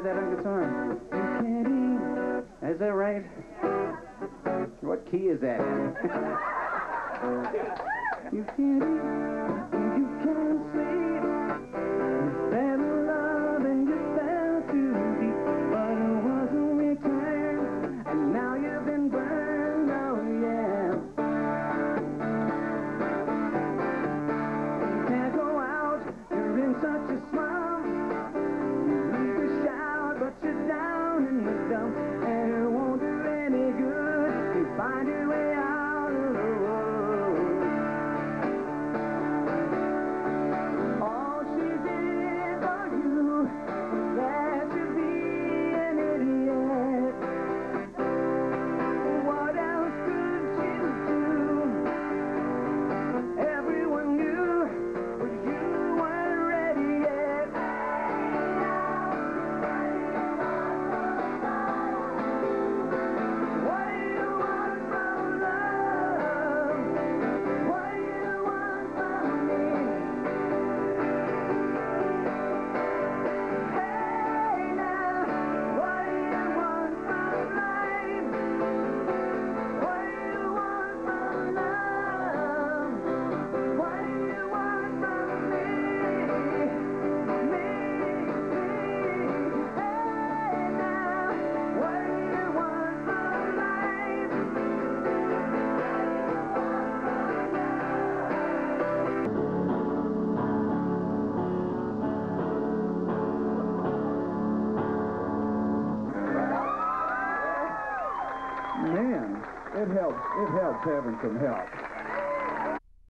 that on guitar? You can't eat. Is that right? What key is that in? You can't eat, and you can't sleep. You fell in love and you fell too deep, but it wasn't return, and now you've been burned, oh yeah. You can't go out, you're in such a slump. You need to shout, but you're down in the dumps, and it won't do any good. You find your way out of the road. All she did for you was let you be an idiot. What else could she do? Everyone knew, but you weren't ready yet. What do you want from love? What do you want from me? Hey now, what do you want from life? What do you want from love? What do you want from me? Hey now, what do you want from life? Man, it helps having some help.